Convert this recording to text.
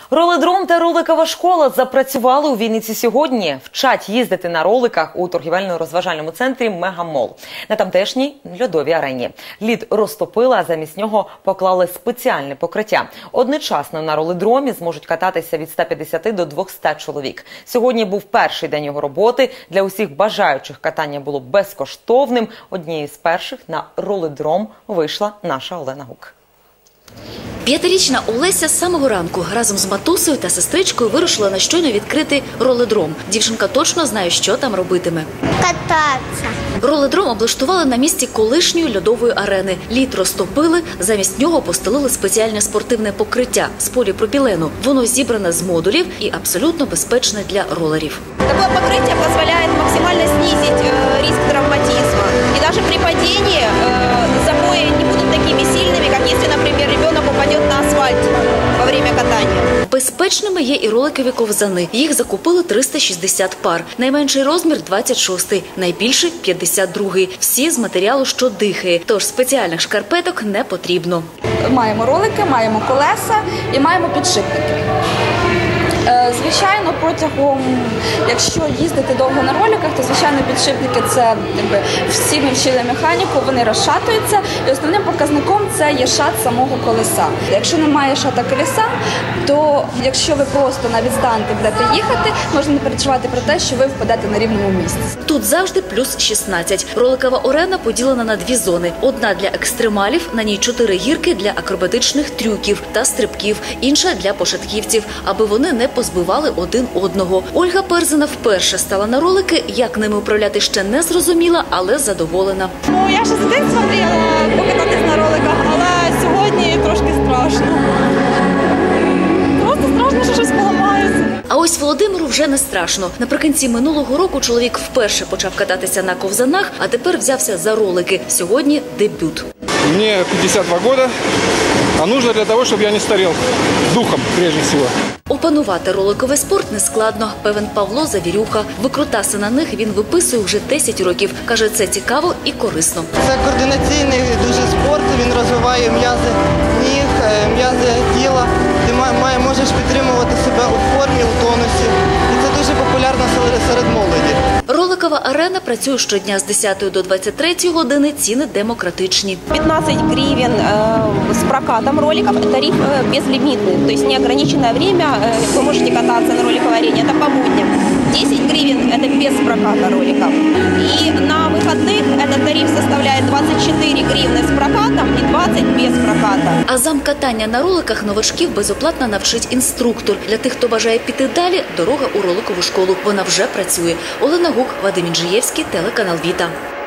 Роледром та роликова школа запрацювали у Вінниці сьогодні. Вчать їздити на роликах у торгівельно-розважальному центрі «Мегамол» на тамтешній льодовій арені. Лід розтопили, а замість нього поклали спеціальне покриття. Одночасно на роледромі зможуть кататися від 150 до 200 чоловік. Сьогодні був перший день його роботи. Для усіх бажаючих катання було безкоштовним. Однією з перших на роледром вийшла наша Олена Гук. П'ятирічна Олеся з самого ранку разом з матусею та сестричкою вирушила на щойно відкритий роледром. Дівчинка точно знає, що там робитиме. Кататися. Роледром облаштували на місці колишньої льодової арени. Лід розтопили, замість нього постелили спеціальне спортивне покриття з поліпропілену. Воно зібране з модулів і абсолютно безпечне для ролерів. Такое покрытие позволяет максимально снизить риск травматизма. И даже при падении забои не будут такими сильными, как если, например, ребенок упадет на асфальт во время катания. Безпечними є і роликові ковзани. Їх закупили 360 пар. Найменший розмір – 26-й, найбільший – 52-й. Всі з матеріалу, що дихає, тож спеціальних шкарпеток не потрібно. Маємо ролики, маємо колеса і маємо підшипники. Звичайно, якщо їздити довго на роликах, то, звичайно, підшипники – це всі ми вчили механіку, вони розшатуються. І основним показником це є шат самого колеса. Якщо немає шата колеса, то якщо ви просто навіть станете будете їхати, можна не переживати про те, що ви впадете на рівному місці. Тут завжди плюс 16. Роликова арена поділена на дві зони. Одна для екстремалів, на ній 4 гірки для акробатичних трюків та стрибків, інша для початківців, аби вони не позбивали один одного. Ольга Перзина вперше стала на ролики, як ними управляти ще не зрозуміла, але задоволена. Я ще з дитинства мріяла покататись на роликах, але сьогодні трошки страшно. Просто страшно, що щось поламається. А ось Володимиру вже не страшно. Наприкінці минулого року чоловік вперше почав кататися на ковзанах, а тепер взявся за ролики. Сьогодні дебют. Мені 52 роки, а нужно для того, щоб я не старів духом, прежде всього. Опанувати роликовий спорт нескладно, певен Павло Завірюха. Викрутаси на них він виписує вже 10 років. Каже, це цікаво і корисно. Це координаційний дуже спорт, він розвиває м'язи ніг, м'язи тіла. Ти можеш підтримувати себе у формі, у тонусі. І це дуже популярно серед молоді. Роликова арена працює щодня з 10 до 23 години, ціни демократичні. 15 гривен с прокатом роликов, тариф безлимитный, то есть неограниченное время вы можете кататься на роликовой арене, это по будням. 10 гривен – это без проката роликов. И на выходных этот тариф составляет 24 гривны с прокатом и 20 без проката. Азам катання на роликах новачків безоплатно навчить інструктор. Для тих, хто бажає піти далі, дорога у роликову школу. Вона вже працює. Олена Гук, Вадим Інжиєвський, телеканал «Віта».